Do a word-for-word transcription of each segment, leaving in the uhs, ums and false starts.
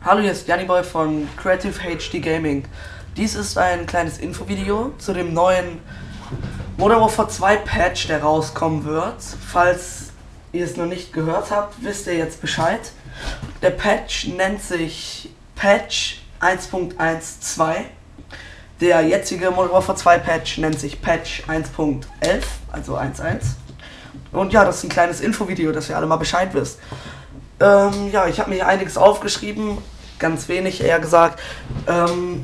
Hallo, hier ist Janniboy von Creative H D Gaming. Dies ist ein kleines Infovideo zu dem neuen Modern Warfare zwei Patch, der rauskommen wird. Falls ihr es noch nicht gehört habt, wisst ihr jetzt Bescheid. Der Patch nennt sich Patch eins Punkt eins Punkt zwei. Der jetzige Modern Warfare zwei Patch nennt sich Patch eins Punkt elf, also eins Punkt eins. Und ja, das ist ein kleines Infovideo, dass ihr alle mal Bescheid wisst. Ähm, ja, ich habe mir hier einiges aufgeschrieben, ganz wenig eher gesagt, ähm,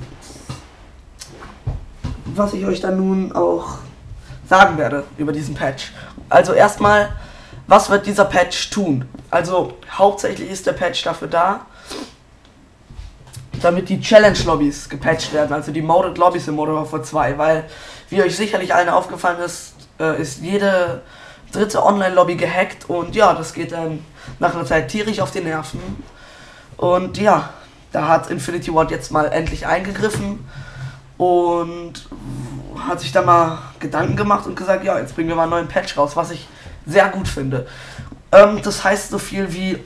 was ich euch dann nun auch sagen werde über diesen Patch. Also erstmal, was wird dieser Patch tun? Also hauptsächlich ist der Patch dafür da, damit die Challenge-Lobbys gepatcht werden, also die Modded Lobbys in Modern Warfare zwei, weil, wie euch sicherlich allen aufgefallen ist, äh, ist jede dritte Online-Lobby gehackt und ja, das geht dann nach einer Zeit tierisch auf die Nerven. Und ja, da hat Infinity Ward jetzt mal endlich eingegriffen und hat sich dann mal Gedanken gemacht und gesagt, ja, jetzt bringen wir mal einen neuen Patch raus, was ich sehr gut finde. Ähm, das heißt so viel wie,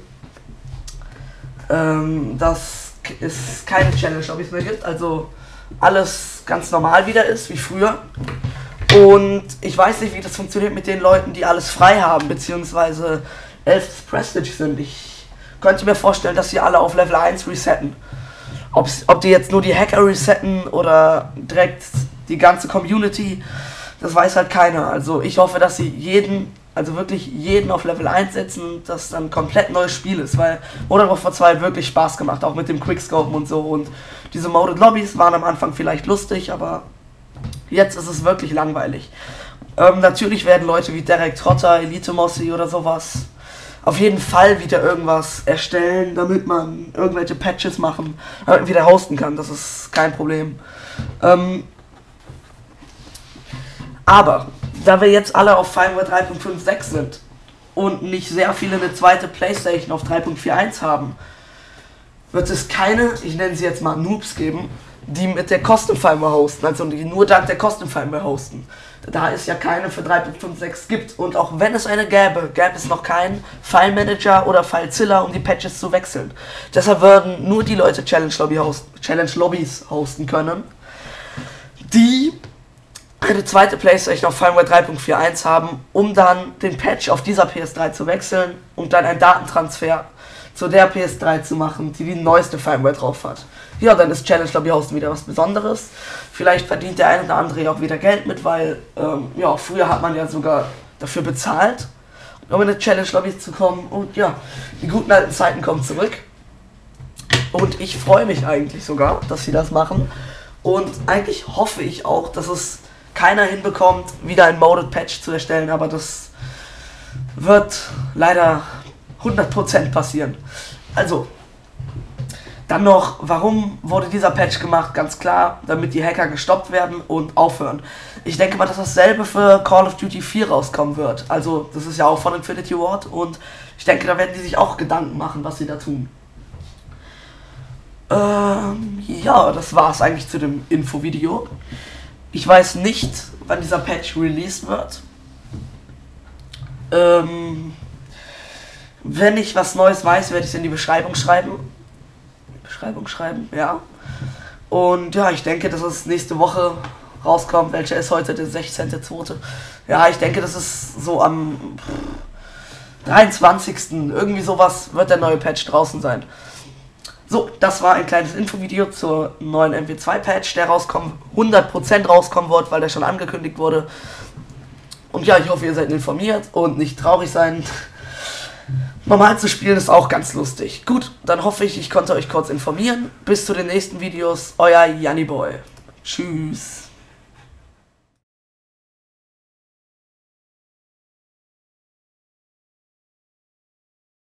ähm, dass es keine Challenge-Lobbys mehr gibt, also alles ganz normal wieder ist, wie früher. Und ich weiß nicht, wie das funktioniert mit den Leuten, die alles frei haben, beziehungsweise elf Prestige sind. Ich könnte mir vorstellen, dass sie alle auf Level eins resetten. Ob's, ob die jetzt nur die Hacker resetten oder direkt die ganze Community, das weiß halt keiner. Also ich hoffe, dass sie jeden, also wirklich jeden auf Level eins setzen und das dann ein komplett neues Spiel ist, weil Modern Warfare zwei hat wirklich Spaß gemacht, auch mit dem Quickscopen und so. Und diese Modded Lobbys waren am Anfang vielleicht lustig, aber jetzt ist es wirklich langweilig. Ähm, natürlich werden Leute wie Derek Trotter, Elite Mossy oder sowas auf jeden Fall wieder irgendwas erstellen, damit man irgendwelche Patches machen, damit man wieder hosten kann. Das ist kein Problem. Ähm, aber, da wir jetzt alle auf Firmware drei Punkt fünf Punkt sechs sind und nicht sehr viele eine zweite Playstation auf drei Punkt vier Punkt eins haben, wird es keine, ich nenne sie jetzt mal Noobs geben, die mit der Custom Firmware hosten, also die nur dank der Custom Firmware hosten. Da es ja keine für drei Punkt fünf Punkt sechs gibt und auch wenn es eine gäbe, gäbe es noch keinen File Manager oder FileZilla, um die Patches zu wechseln. Deshalb würden nur die Leute Challenge, Lobby host, Challenge Lobbys hosten können, die eine zweite Playstation auf Firmware drei Punkt vier Punkt eins haben, um dann den Patch auf dieser P S drei zu wechseln und dann einen Datentransfer zu der P S drei zu machen, die die neueste Firmware drauf hat. Ja, dann ist Challenge Lobby Hosten wieder was Besonderes. Vielleicht verdient der eine oder andere ja auch wieder Geld mit, weil ähm, ja, früher hat man ja sogar dafür bezahlt, um in eine Challenge Lobby zu kommen. Und ja, die guten alten Zeiten kommen zurück. Und ich freue mich eigentlich sogar, dass sie das machen. Und eigentlich hoffe ich auch, dass es keiner hinbekommt, wieder ein Modded Patch zu erstellen, aber das wird leider hundert Prozent passieren. Also, dann noch, warum wurde dieser Patch gemacht? Ganz klar, damit die Hacker gestoppt werden und aufhören. Ich denke mal, dass dasselbe für Call of Duty vier rauskommen wird. Also, das ist ja auch von Infinity Ward und ich denke, da werden die sich auch Gedanken machen, was sie da tun. Ähm, ja, das war es eigentlich zu dem Infovideo. Ich weiß nicht, wann dieser Patch released wird. Ähm, wenn ich was Neues weiß, werde ich es in die Beschreibung schreiben. Beschreibung schreiben, ja. Und ja, ich denke, dass es nächste Woche rauskommt. Welcher ist heute? Der sechzehnte zweite Ja, ich denke, das ist so am dreiundzwanzigsten Irgendwie sowas wird der neue Patch draußen sein. So, das war ein kleines Infovideo zur neuen M W zwei Patch, der rauskommen, hundert Prozent rauskommen wird, weil der schon angekündigt wurde. Und ja, ich hoffe, ihr seid informiert und nicht traurig sein. Normal zu spielen ist auch ganz lustig. Gut, dann hoffe ich, ich konnte euch kurz informieren. Bis zu den nächsten Videos, euer Janniboy. Tschüss.